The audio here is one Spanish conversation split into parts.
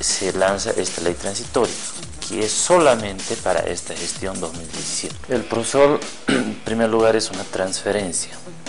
se lanza esta ley transitoria, que es solamente para esta gestión 2017. El PROSOL, en primer lugar, es una transferencia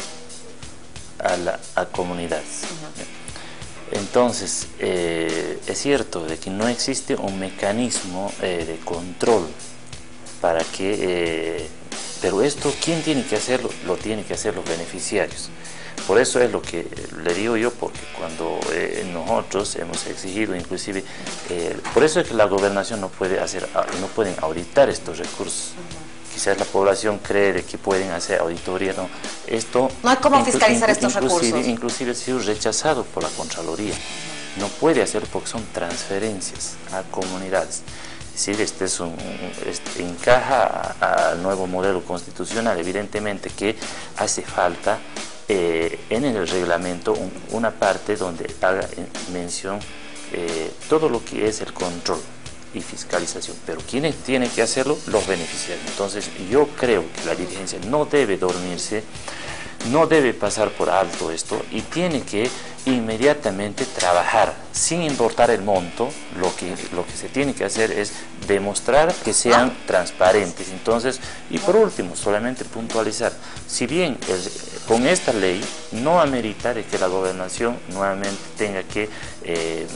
a comunidades. Entonces, es cierto de que no existe un mecanismo de control para que... pero esto, ¿quién tiene que hacerlo? Lo tienen que hacer los beneficiarios. Por eso es lo que le digo yo, porque cuando nosotros hemos exigido, inclusive, por eso es que la gobernación no pueden auditar estos recursos. Quizás la población cree de que pueden hacer auditoría, no. Esto no hay cómo fiscalizar estos recursos. Inclusive ha sido rechazado por la Contraloría. No puede hacerlo porque son transferencias a comunidades. Es decir, encaja al nuevo modelo constitucional. Evidentemente que hace falta en el reglamento una parte donde haga mención todo lo que es el control y fiscalización, pero ¿quiénes tienen que hacerlo? Los beneficiarios. Entonces yo creo que la dirigencia no debe dormirse, no debe pasar por alto esto y tiene que inmediatamente trabajar sin importar el monto. Lo que se tiene que hacer es demostrar que sean transparentes. Entonces, y por último, solamente puntualizar, si bien con esta ley no amerita de que la gobernación nuevamente tenga que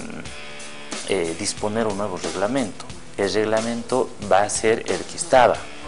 disponer un nuevo reglamento. El reglamento va a ser el que estaba.